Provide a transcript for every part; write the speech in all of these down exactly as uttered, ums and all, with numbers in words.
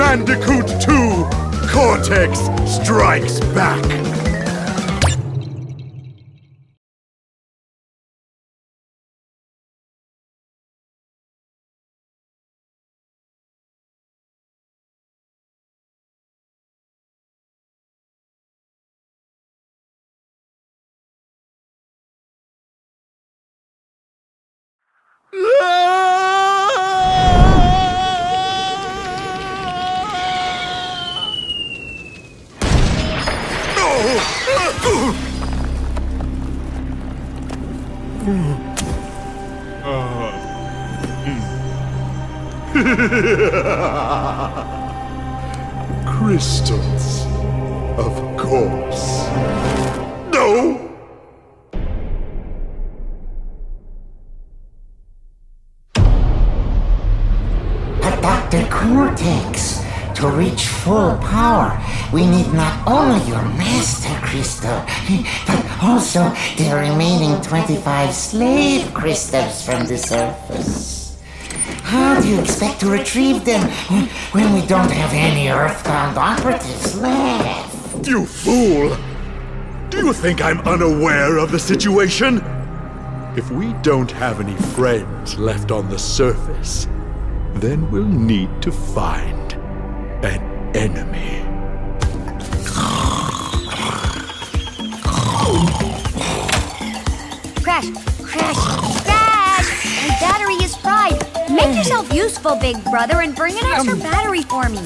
Bandicoot two, Cortex Strikes Back! Crystals, of course. No! But Doctor Cortex, to reach full power, we need not only your Master Crystal, but also the remaining twenty-five slave crystals from the surface. How do you expect to retrieve them when we don't have any Earthbound operatives left? You fool! Do you think I'm unaware of the situation? If we don't have any friends left on the surface, then we'll need to find an enemy. Crash! Crash! Crash! My battery is fried! Make yourself useful, big brother, and bring an extra battery for me.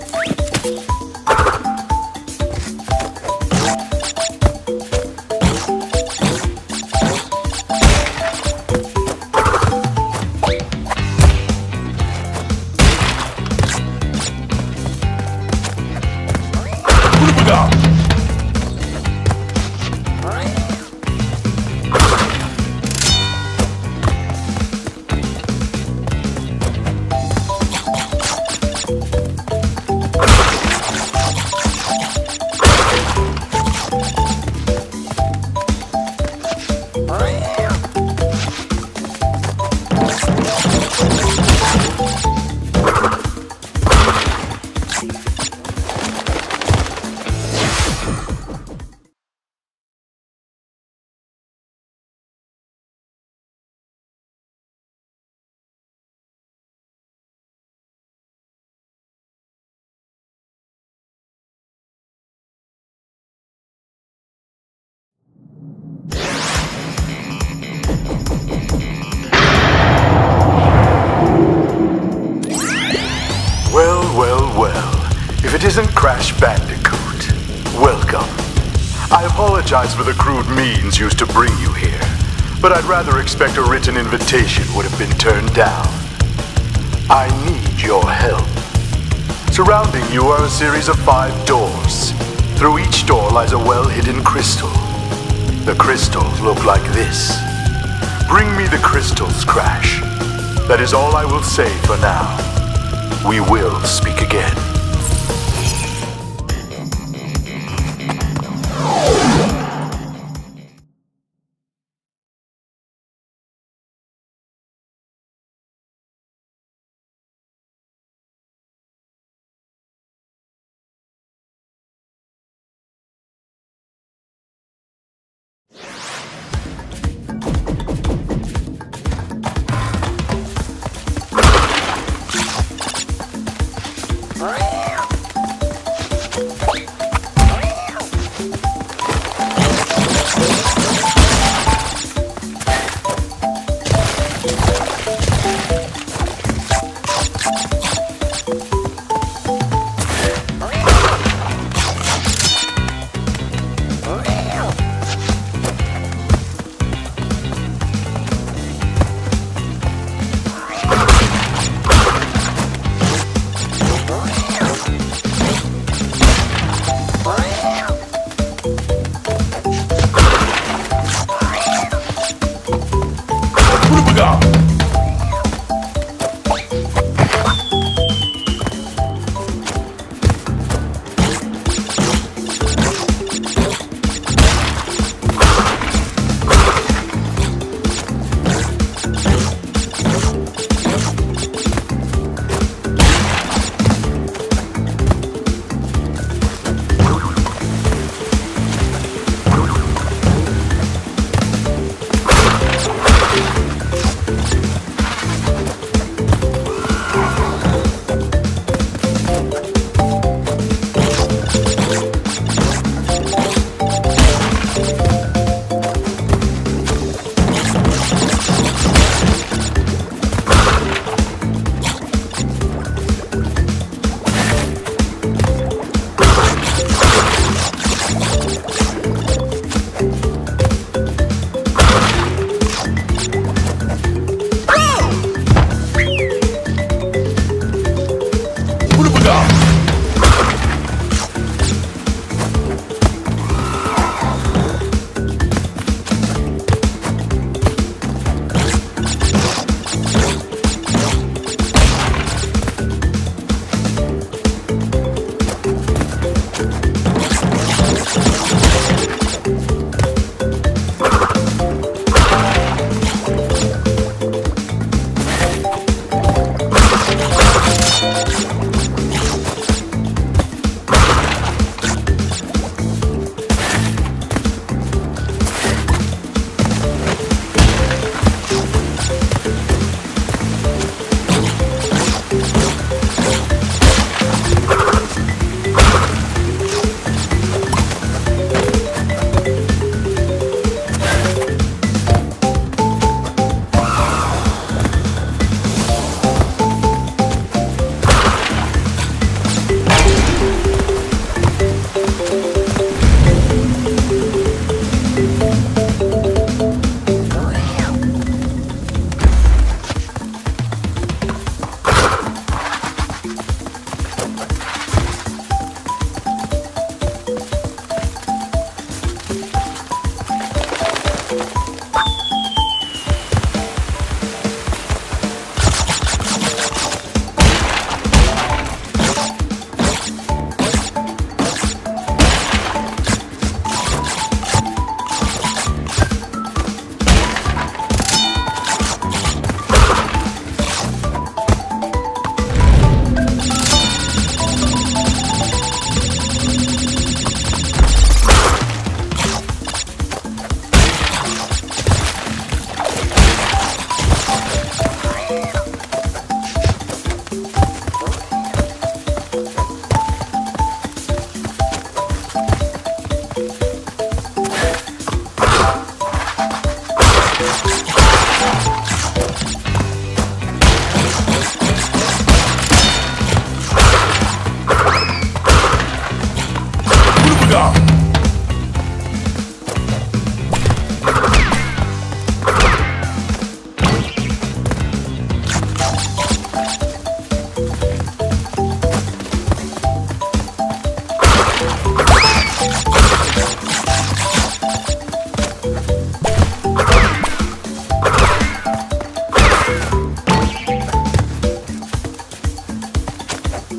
It isn't Crash Bandicoot. Welcome. I apologize for the crude means used to bring you here, but I'd rather expect a written invitation would have been turned down. I need your help. Surrounding you are a series of five doors. Through each door lies a well-hidden crystal. The crystals look like this. Bring me the crystals, Crash. That is all I will say for now. We will speak again.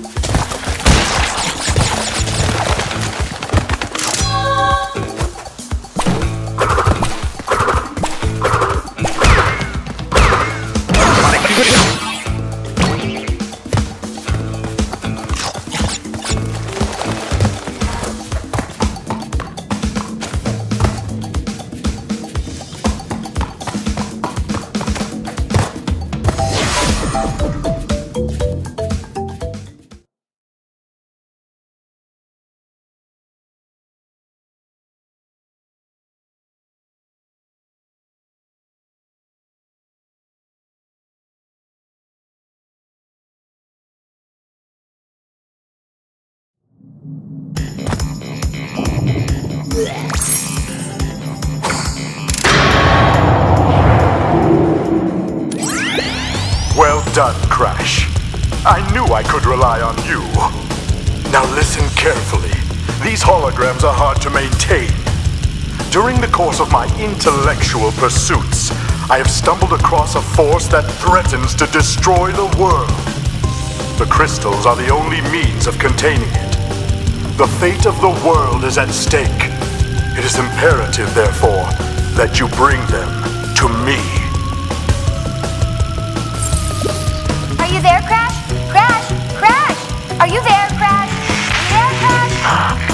Well done, Crash. I knew I could rely on you. Now listen carefully. These holograms are hard to maintain. During the course of my intellectual pursuits, I have stumbled across a force that threatens to destroy the world. The crystals are the only means of containing it. The fate of the world is at stake. It is imperative, therefore, that you bring them to me. Are you there, Crash? Crash! Crash! Are you there, Crash? Are you there, Crash?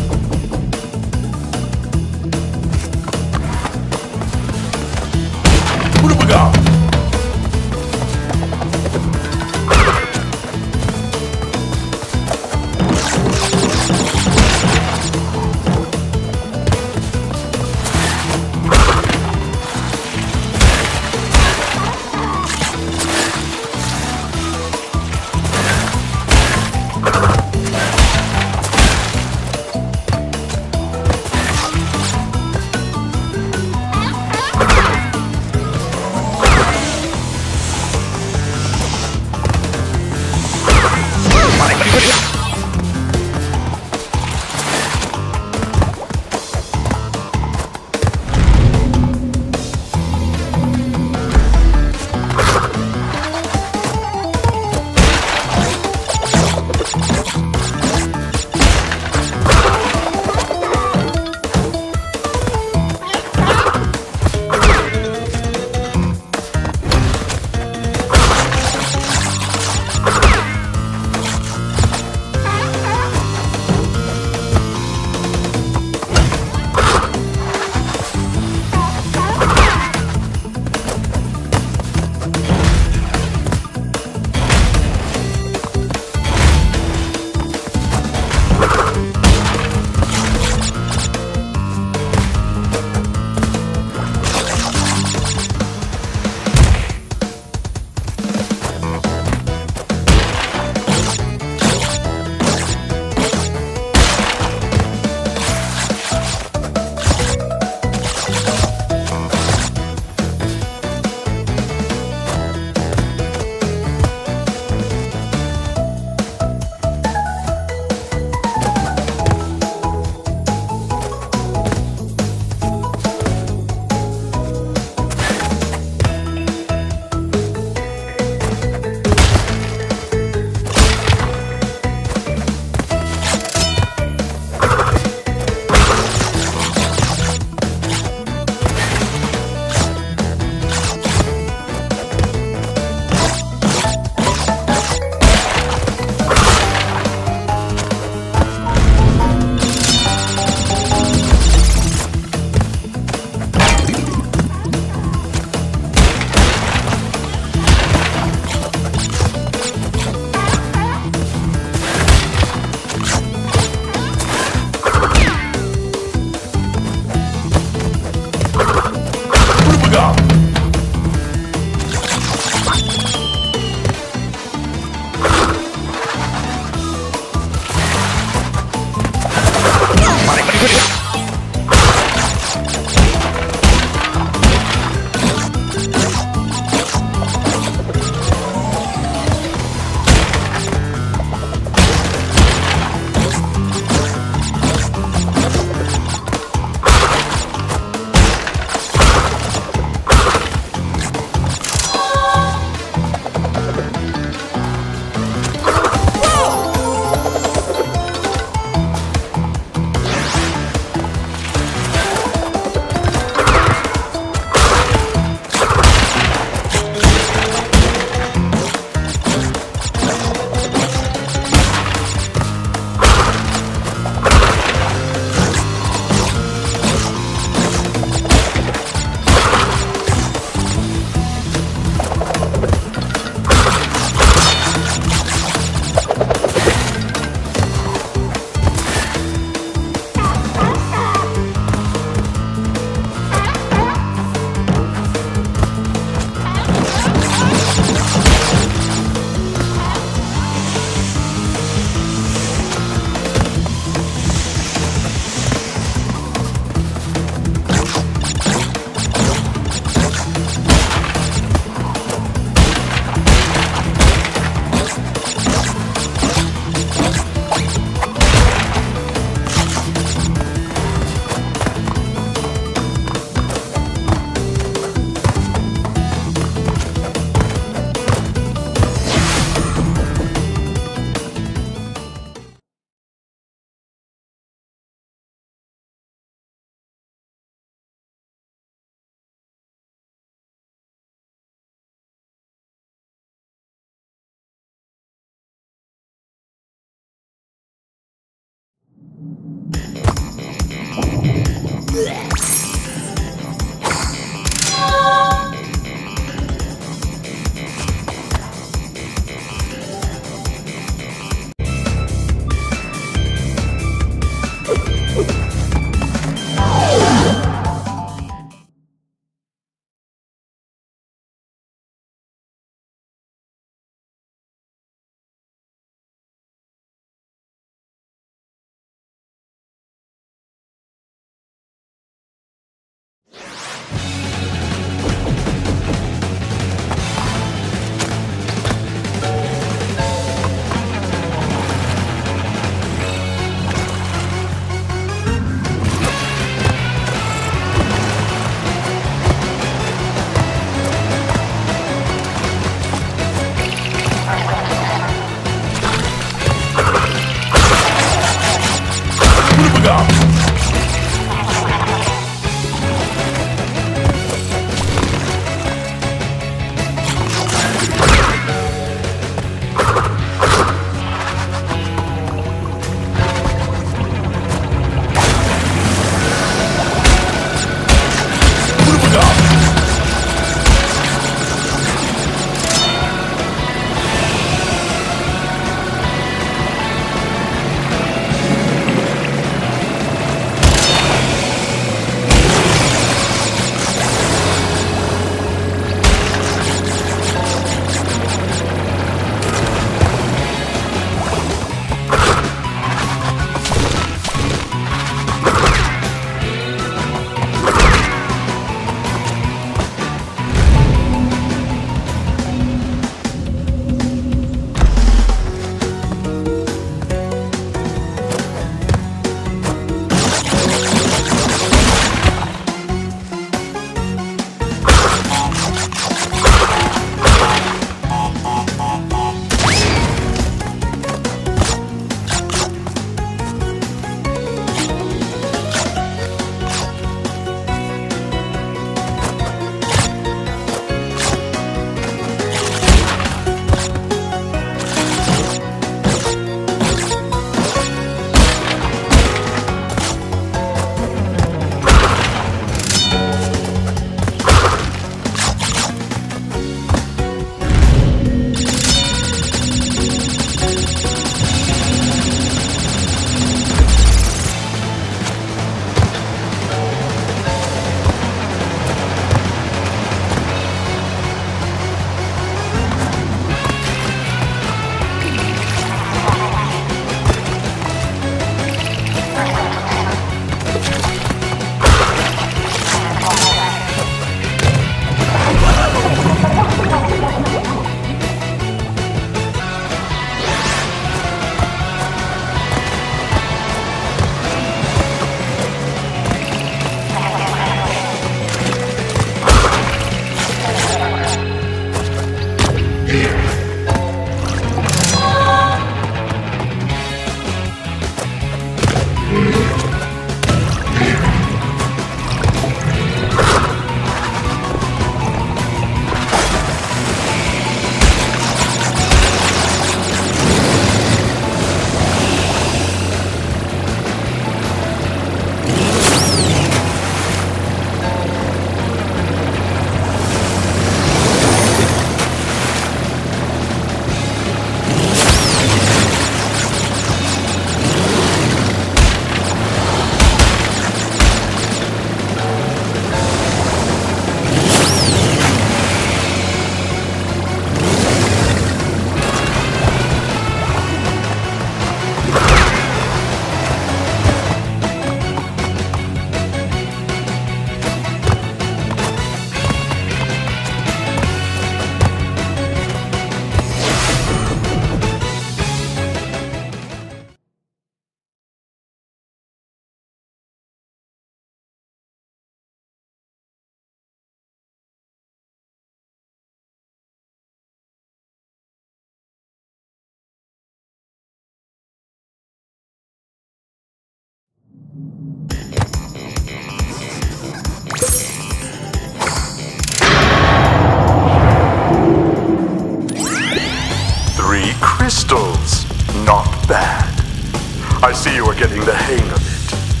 crystals. Not bad. I see you are getting the hang of it.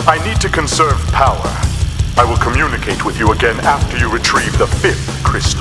I need to conserve power. I will communicate with you again after you retrieve the fifth crystal.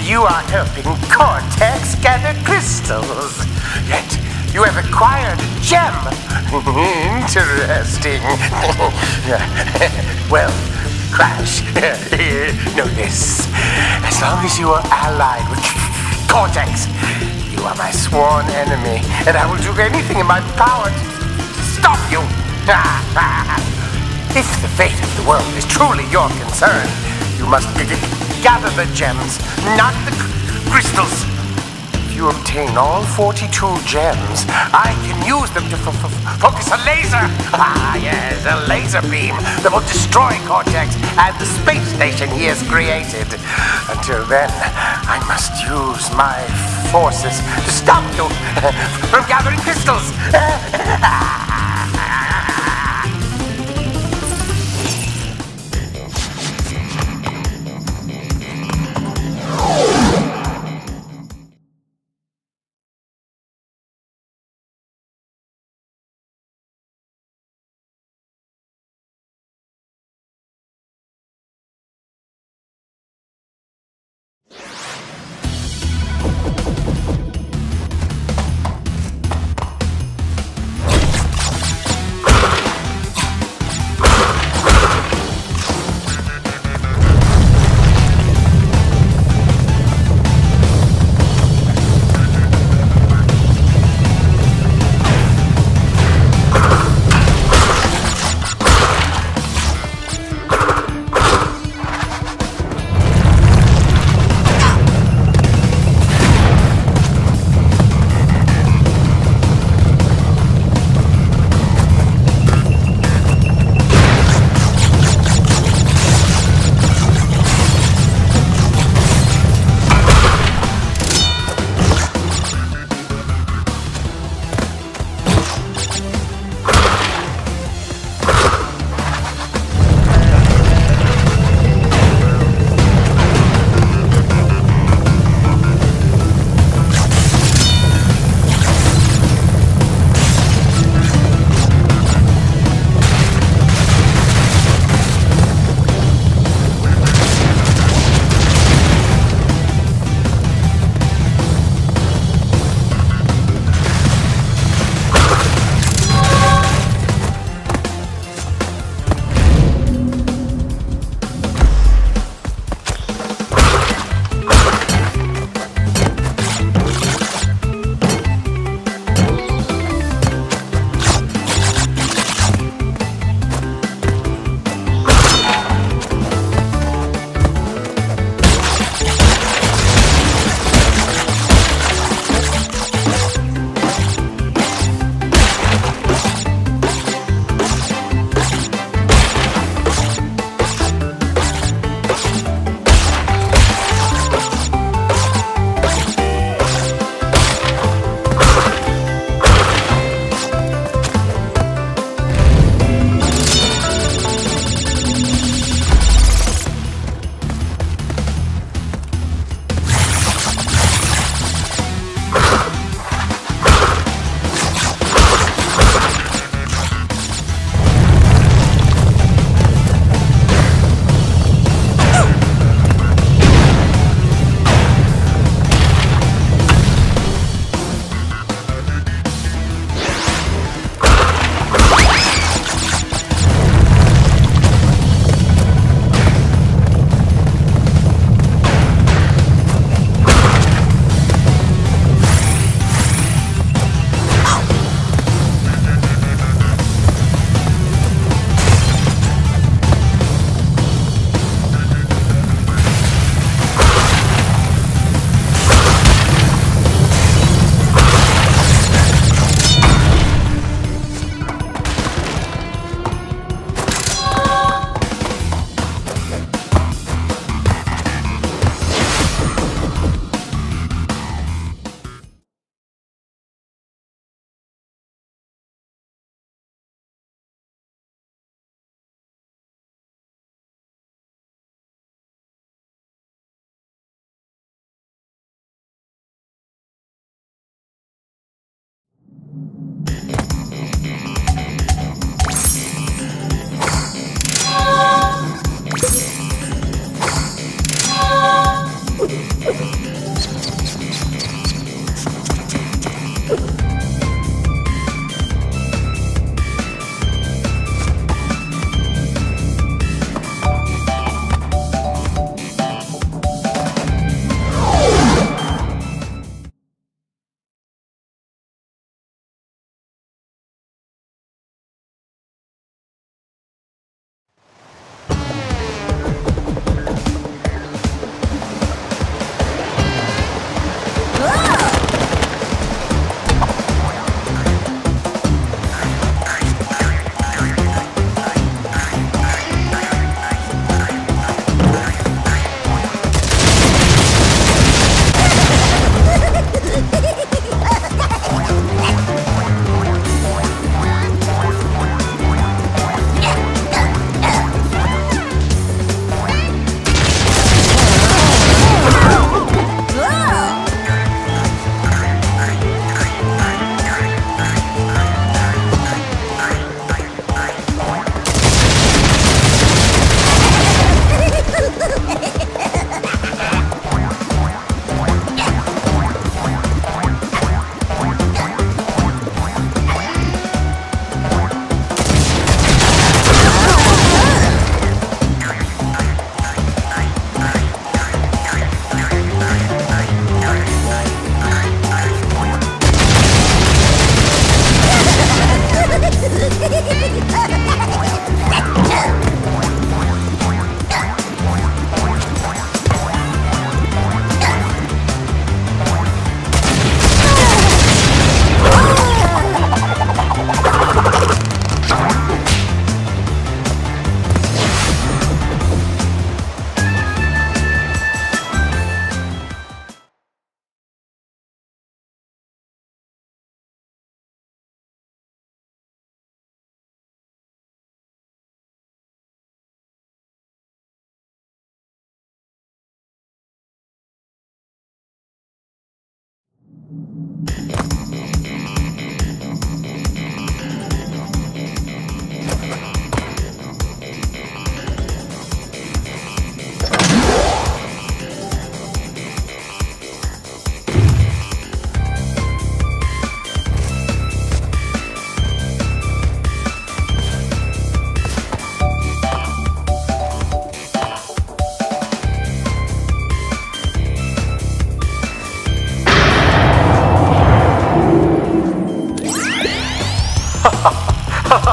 You are helping Cortex gather crystals. Yet, you have acquired a gem. Interesting. Well, Crash, know this. As long as you are allied with Cortex, you are my sworn enemy, and I will do anything in my power to stop you. If the fate of the world is truly your concern, you must g- g- gather the gems, not the c- crystals. If you obtain all forty-two gems, I can use them to f- f- focus a laser. Ah, yes, a laser beam that will destroy Cortex and the space station he has created. Until then, I must use my forces to stop you from gathering crystals.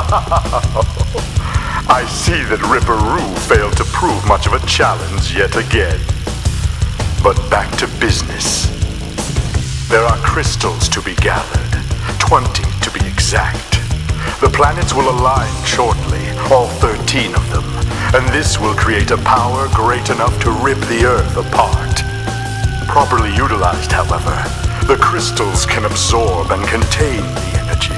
I see that Ripperoo failed to prove much of a challenge yet again. But back to business. There are crystals to be gathered, twenty to be exact. The planets will align shortly, all thirteen of them, and this will create a power great enough to rip the Earth apart. Properly utilized, however, the crystals can absorb and contain the energy.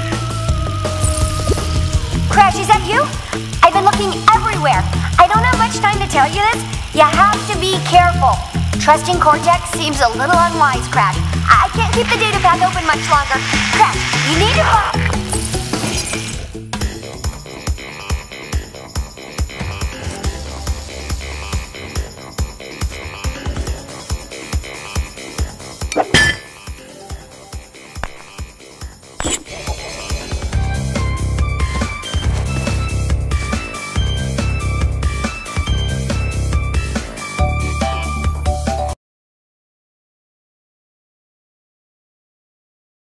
Crash, is that you? I've been looking everywhere. I don't have much time to tell you this. You have to be careful. Trusting Cortex seems a little unwise, Crash. I can't keep the data path open much longer. Crash, you need to...